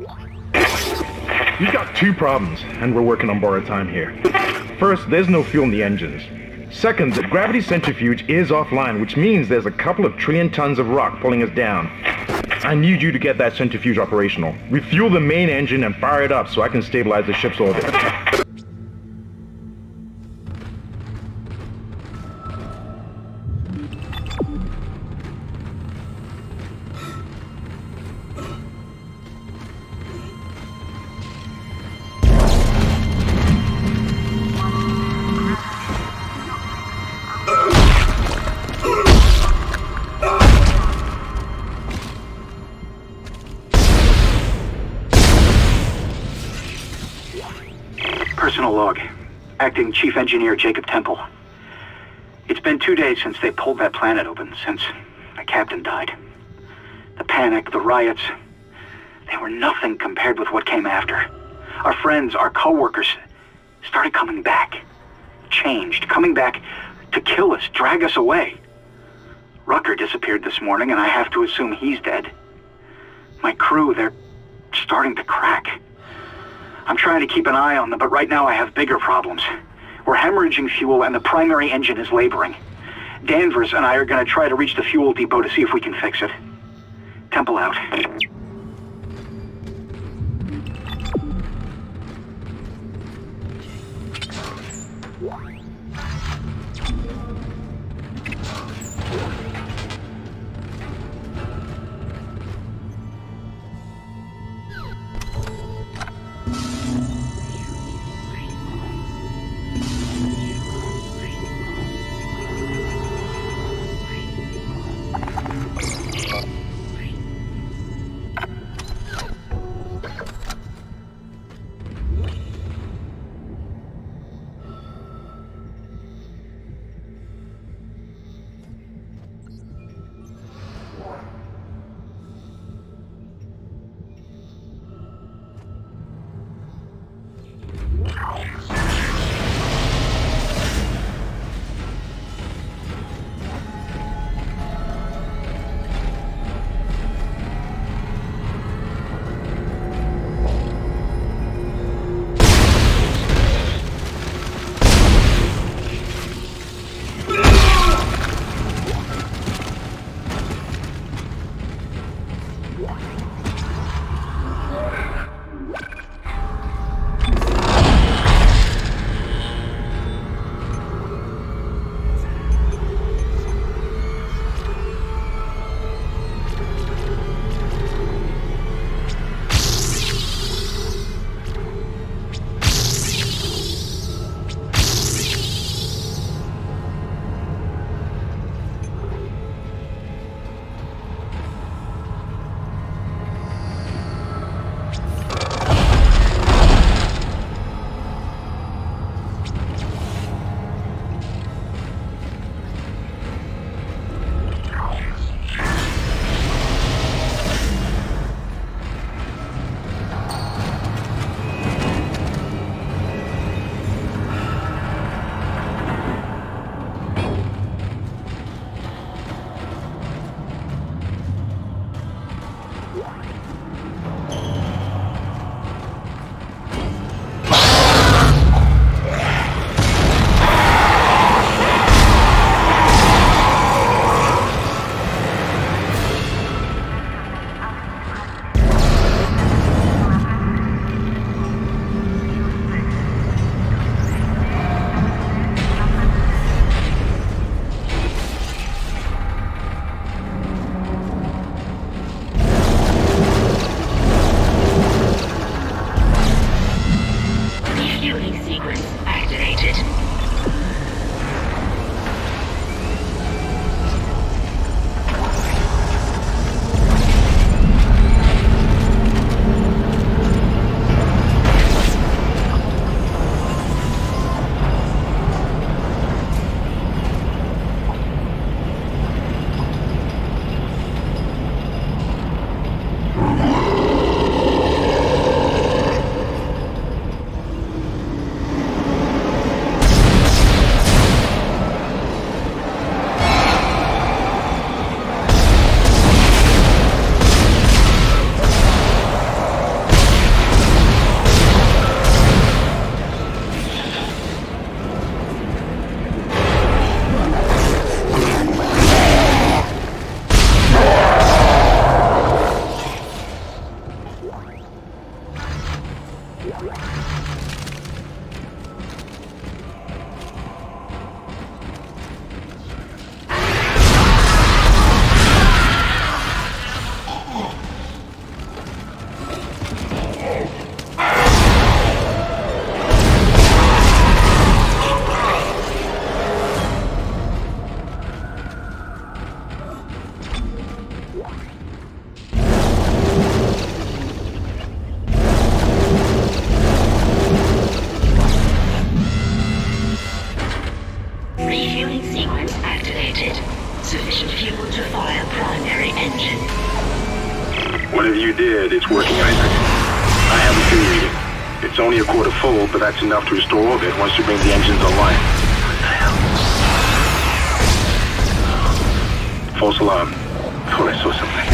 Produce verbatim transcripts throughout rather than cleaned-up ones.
You've got two problems, and we're working on borrowed time here. First, there's no fuel in the engines. Second, the gravity centrifuge is offline, which means there's a couple of trillion tons of rock pulling us down. I need you to get that centrifuge operational. Refuel the main engine and fire it up so I can stabilize the ship's orbit. Personal log. Acting Chief Engineer Jacob Temple. It's been two days since they pulled that planet open, since the captain died. The panic, the riots, they were nothing compared with what came after. Our friends, our co-workers, started coming back. Changed, coming back to kill us, drag us away. Rucker disappeared this morning, and I have to assume he's dead. My crew, they're starting to crack. I'm trying to keep an eye on them, but right now I have bigger problems. We're hemorrhaging fuel and the primary engine is laboring. Danvers and I are going to try to reach the fuel depot to see if we can fix it. Temple out. primary engine. Whatever you did, it's working, Isaac. I have a fuel reading. It's only a quarter full, but that's enough to restore orbit once you bring the engines online. What the hell? False alarm. Thought I saw something.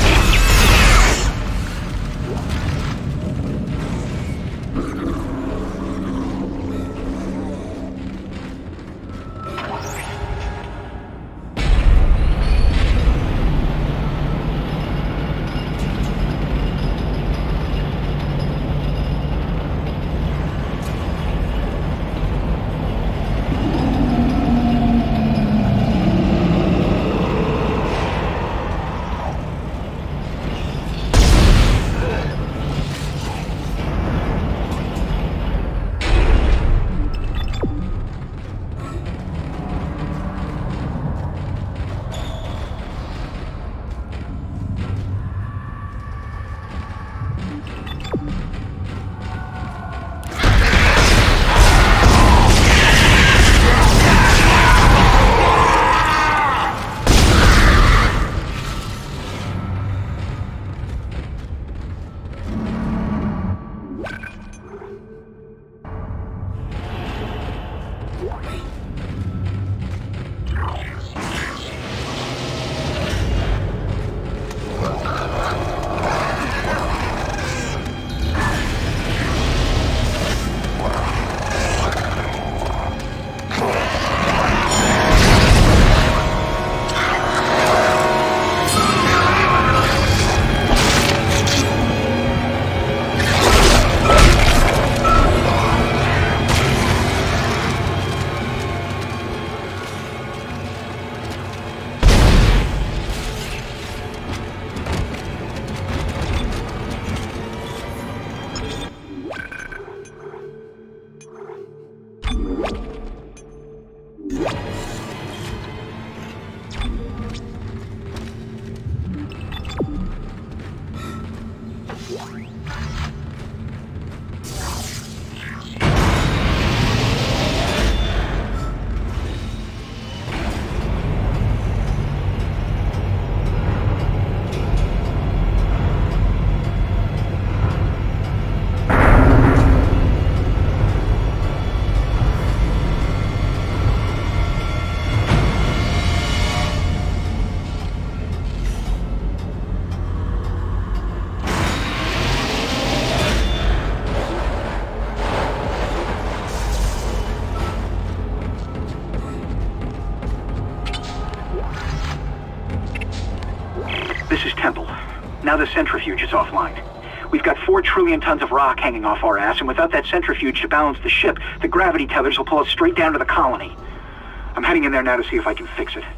This is Temple. Now the centrifuge is offline. We've got four trillion tons of rock hanging off our ass, and without that centrifuge to balance the ship, the gravity tethers will pull us straight down to the colony. I'm heading in there now to see if I can fix it.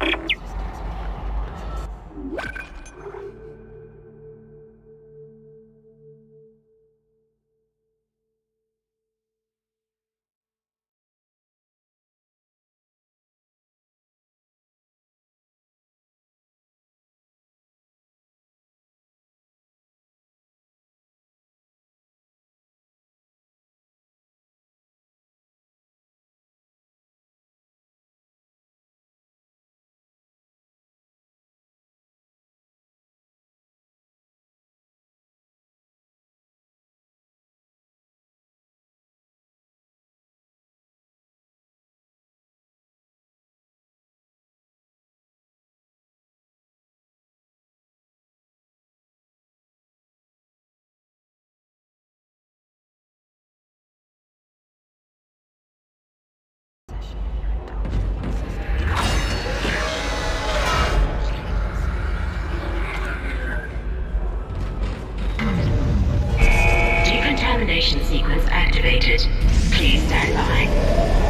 Decontamination sequence activated. Please stand by.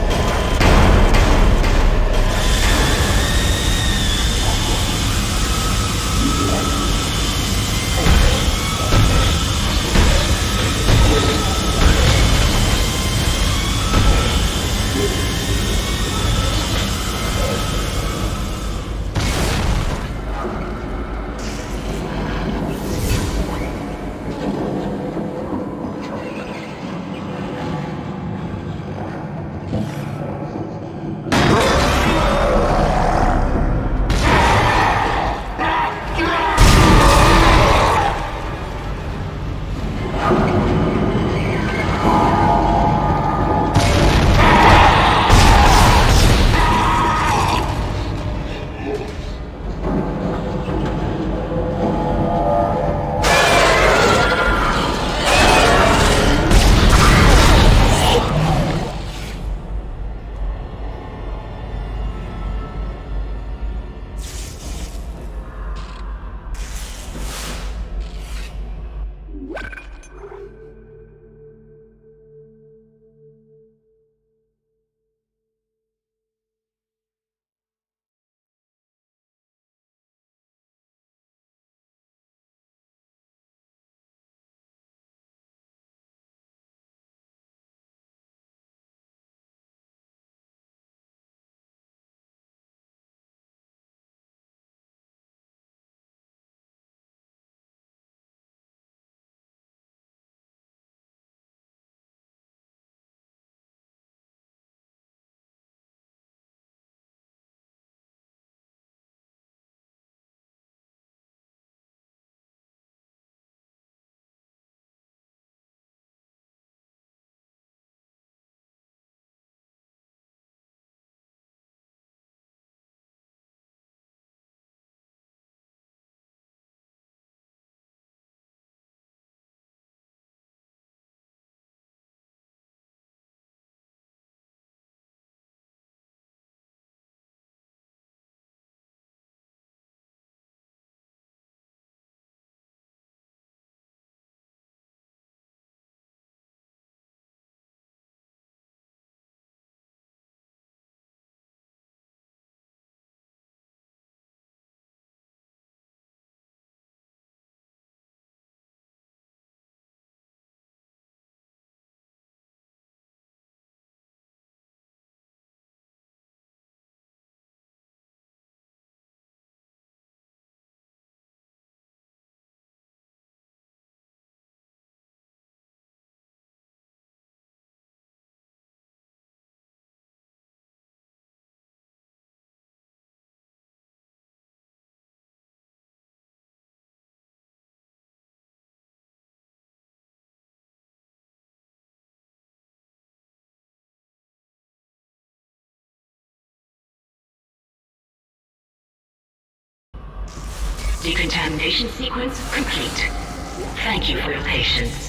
Decontamination sequence complete. Thank you for your patience.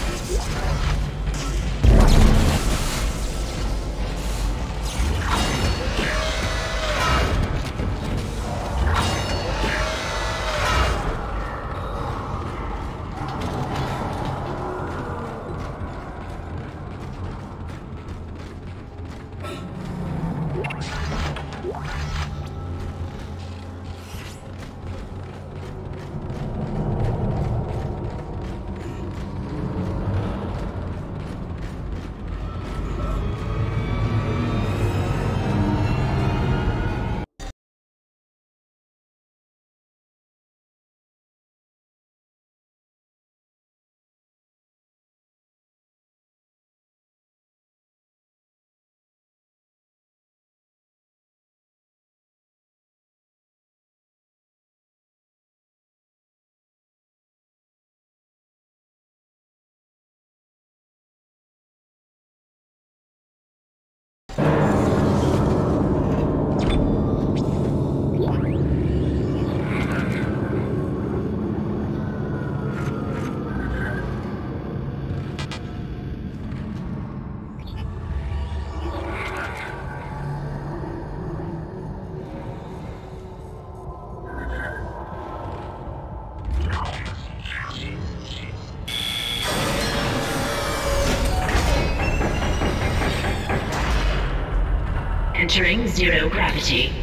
Entering zero gravity.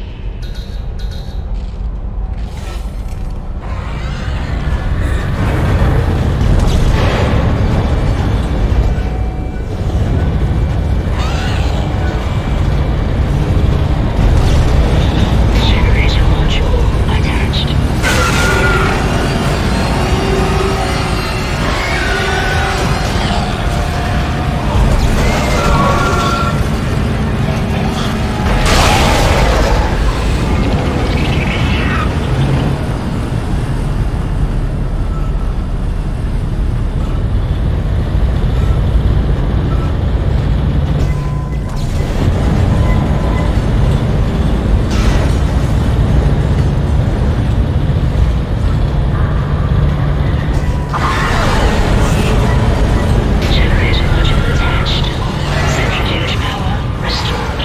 Generator module attached. Generator module attached. Centrifuge power restored.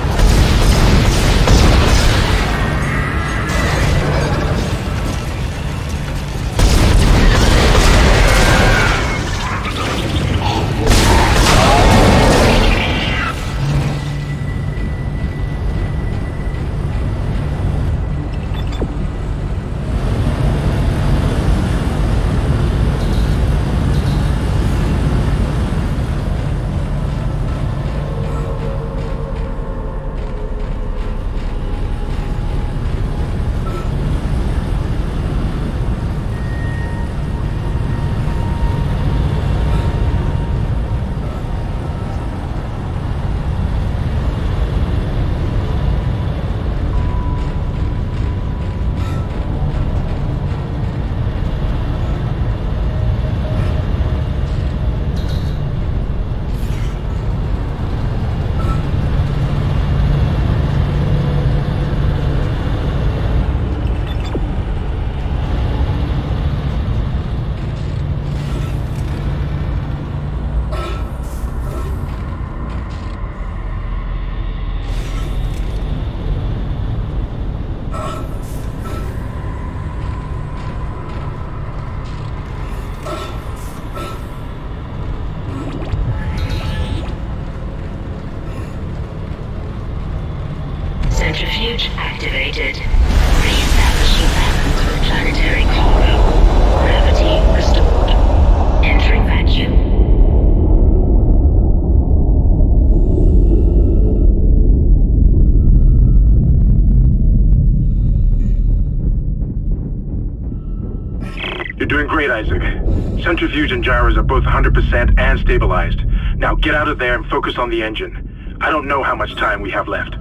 Centrifuge activated. Re-establishing balance with planetary cargo. Gravity restored. Entering vacuum. You're doing great, Isaac. Centrifuge and gyros are both one hundred percent and stabilized. Now get out of there and focus on the engine. I don't know how much time we have left.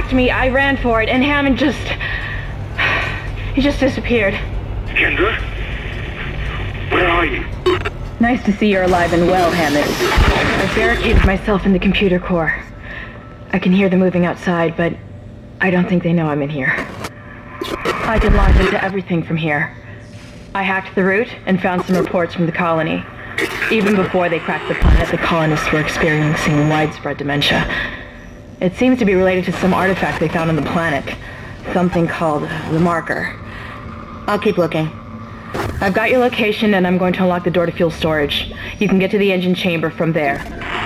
attacked me, I ran for it, and Hammond just... he just disappeared. Kendra? Where are you? Nice to see you're alive and well, Hammond. I've barricaded myself in the computer core. I can hear them moving outside, but I don't think they know I'm in here. I can log into everything from here. I hacked the route and found some reports from the colony. Even before they cracked the planet, the colonists were experiencing widespread dementia. It seems to be related to some artifact they found on the planet. Something called the Marker. I'll keep looking. I've got your location, and I'm going to unlock the door to fuel storage. You can get to the engine chamber from there.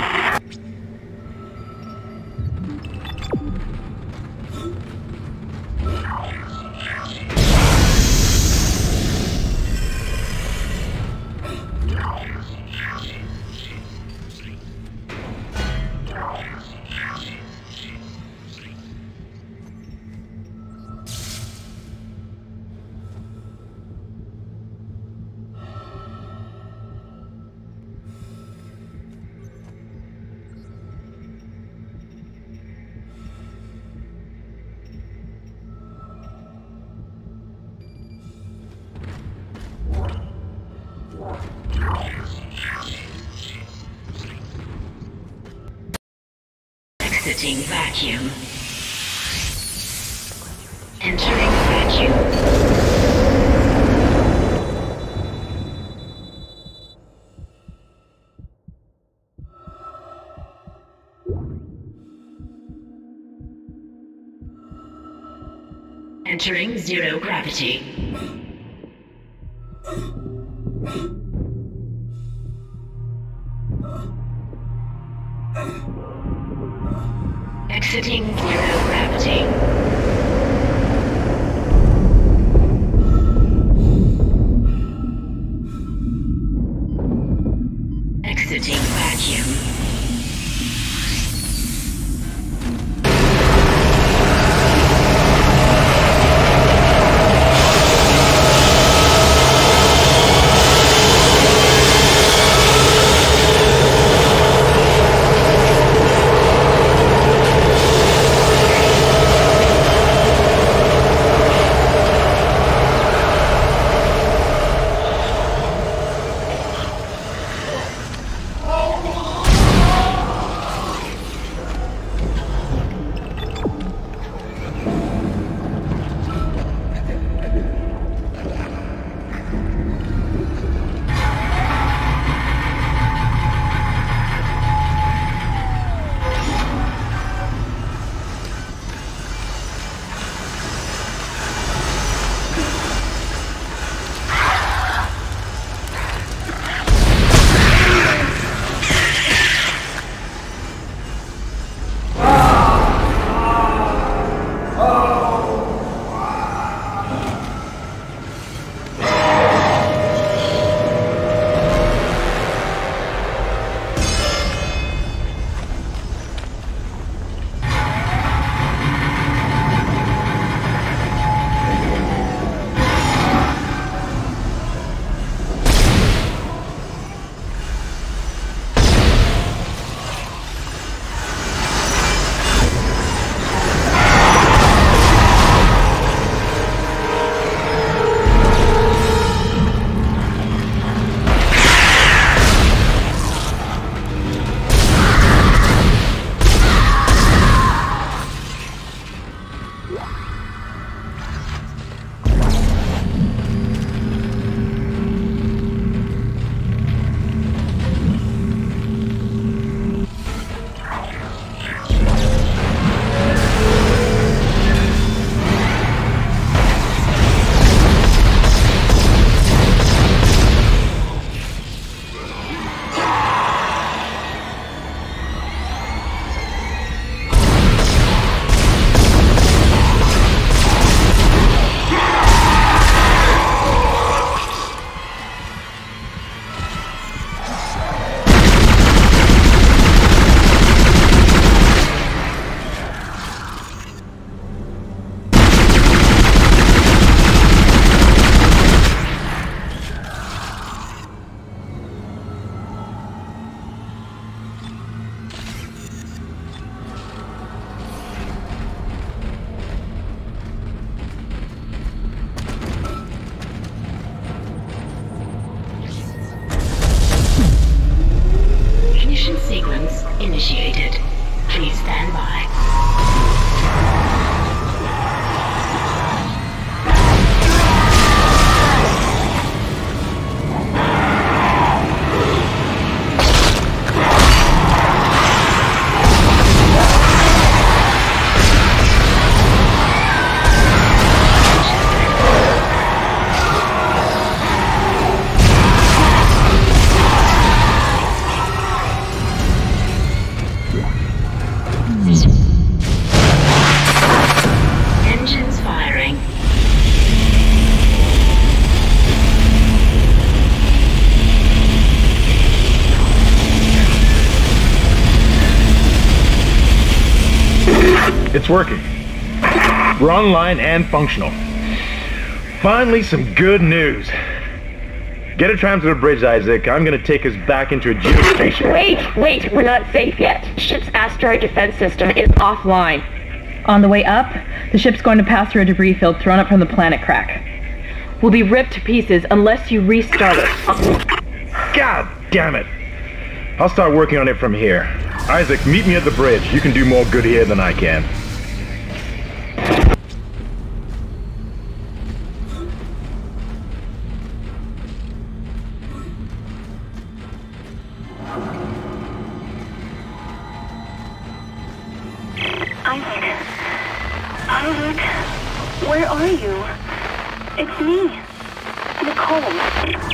Exiting vacuum. Entering vacuum. Entering zero gravity. Exiting zero gravity. Exiting vacuum. It's working. We're online and functional. Finally, some good news. Get a tram to the bridge, Isaac. I'm gonna take us back into a geostation. Wait, wait, we're not safe yet. Ship's asteroid defense system is offline. On the way up, the ship's going to pass through a debris field thrown up from the planet crack. We'll be ripped to pieces unless you restart it. God damn it! I'll start working on it from here. Isaac, meet me at the bridge. You can do more good here than I can. Isaac. Isaac, where are you? It's me, Nicole.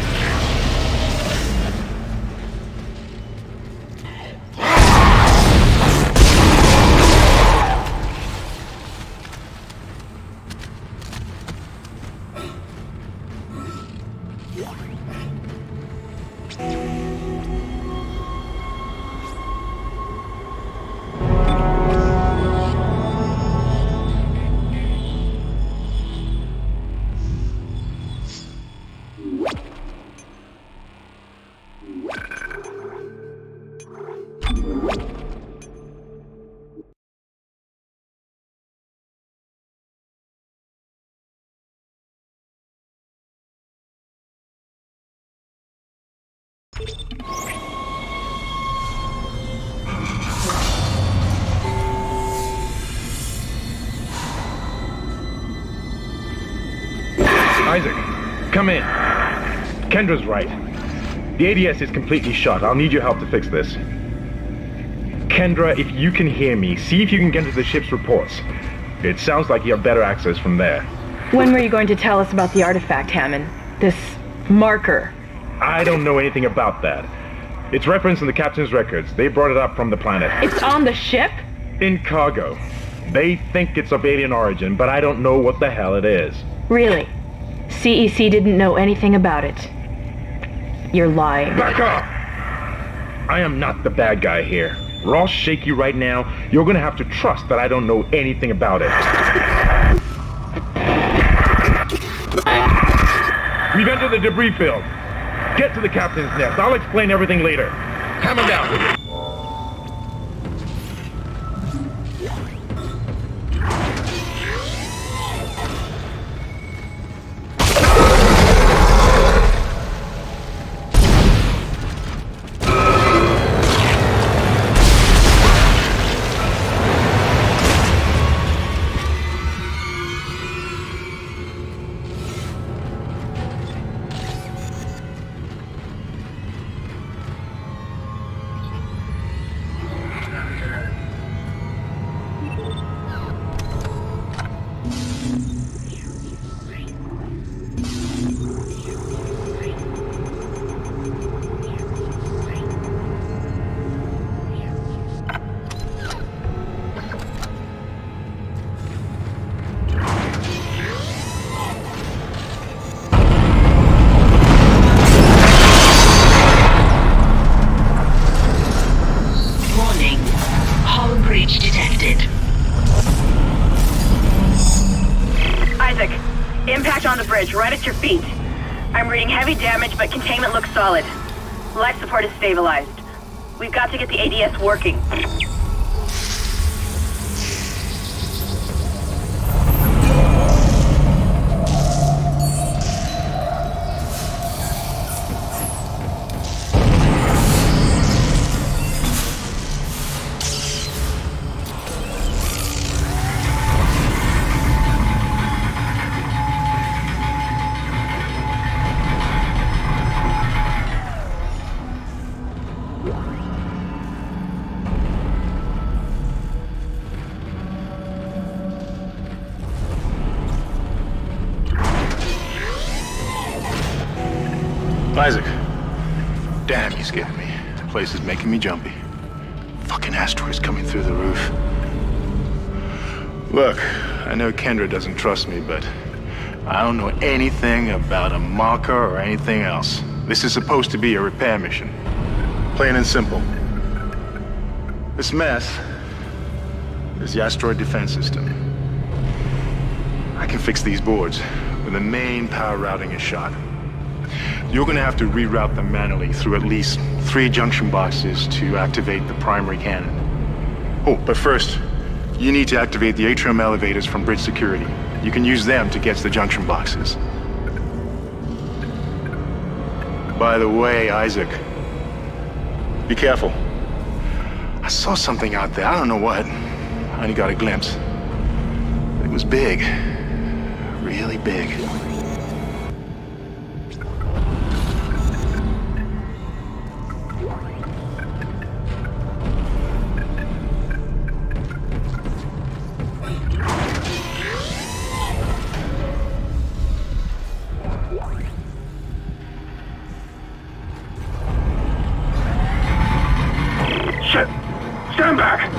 Isaac, come in. Kendra's right. The A D S is completely shot. I'll need your help to fix this. Kendra, if you can hear me, see if you can get into the ship's reports. It sounds like you have better access from there. When were you going to tell us about the artifact, Hammond? This marker? I don't know anything about that. It's referenced in the captain's records. They brought it up from the planet. It's on the ship? In cargo. They think it's of alien origin, but I don't know what the hell it is. Really? C E C didn't know anything about it. You're lying. Back up! I am not the bad guy here. We're all shaky right now. You're gonna have to trust that I don't know anything about it. We've entered the debris field. Get to the captain's nest. I'll explain everything later. Hammond out. Right at your feet. I'm reading heavy damage, but containment looks solid. Life support is stabilized. We've got to get the A D S working. Isaac. Damn, he's getting me. The place is making me jumpy. Fucking asteroids coming through the roof. Look, I know Kendra doesn't trust me, but I don't know anything about a marker or anything else. This is supposed to be a repair mission. Plain and simple. This mess is the asteroid defense system. I can fix these boards when the main power routing is shot. You're gonna have to reroute them manually through at least three junction boxes to activate the primary cannon. Oh, but first, you need to activate the atrium elevators from bridge security. You can use them to get to the junction boxes. By the way, Isaac, be careful. I saw something out there, I don't know what. I only got a glimpse. It was big. Really big. Shit! Stand back!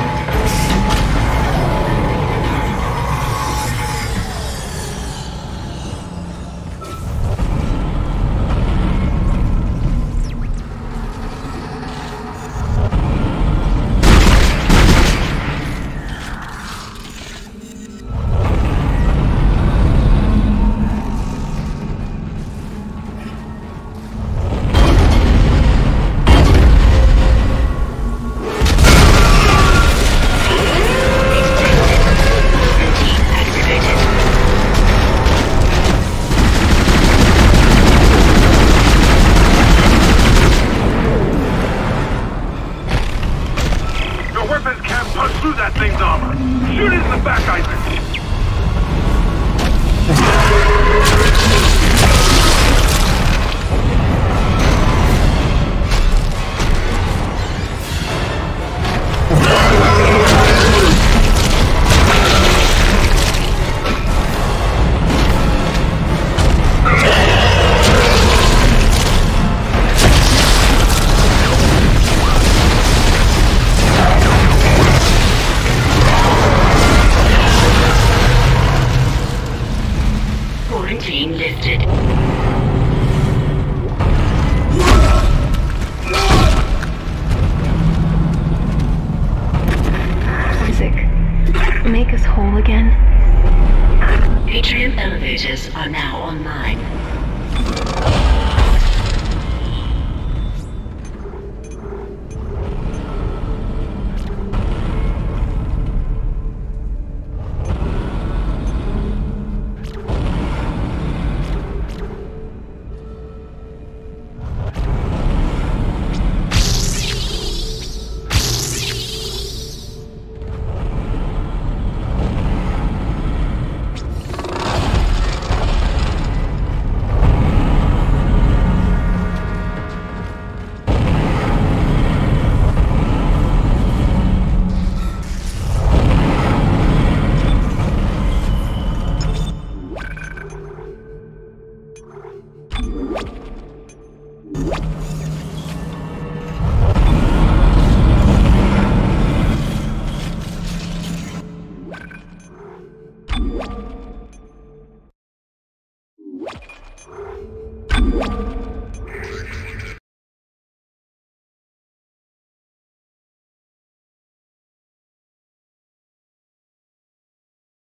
Make us whole again. Atrium elevators are now online.